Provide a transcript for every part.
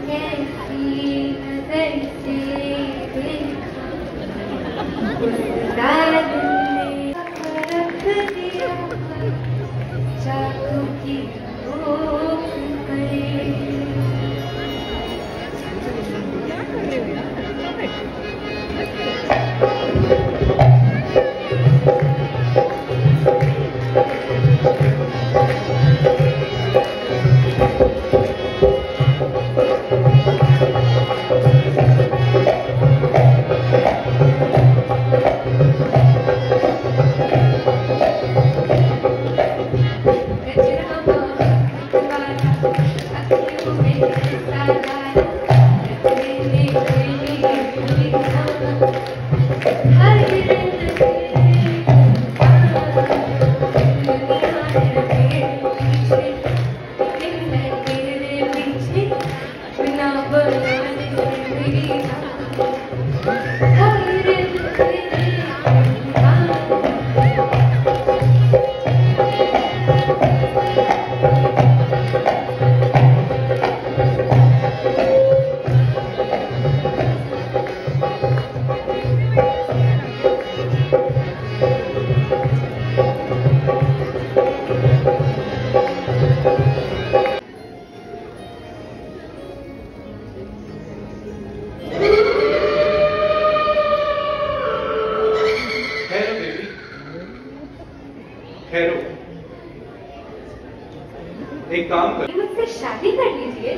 एक काम कर, मुझसे शादी कर लीजिए।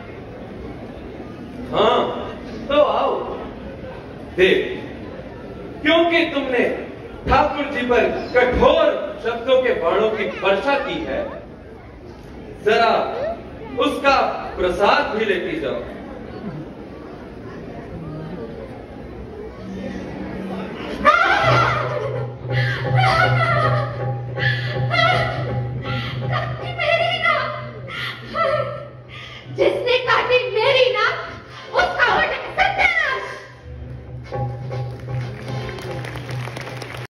हाँ तो आओ देव, क्योंकि तुमने ठाकुर जी पर कठोर शब्दों के बाणों की वर्षा की है, जरा उसका प्रसाद भी लेती जाओ।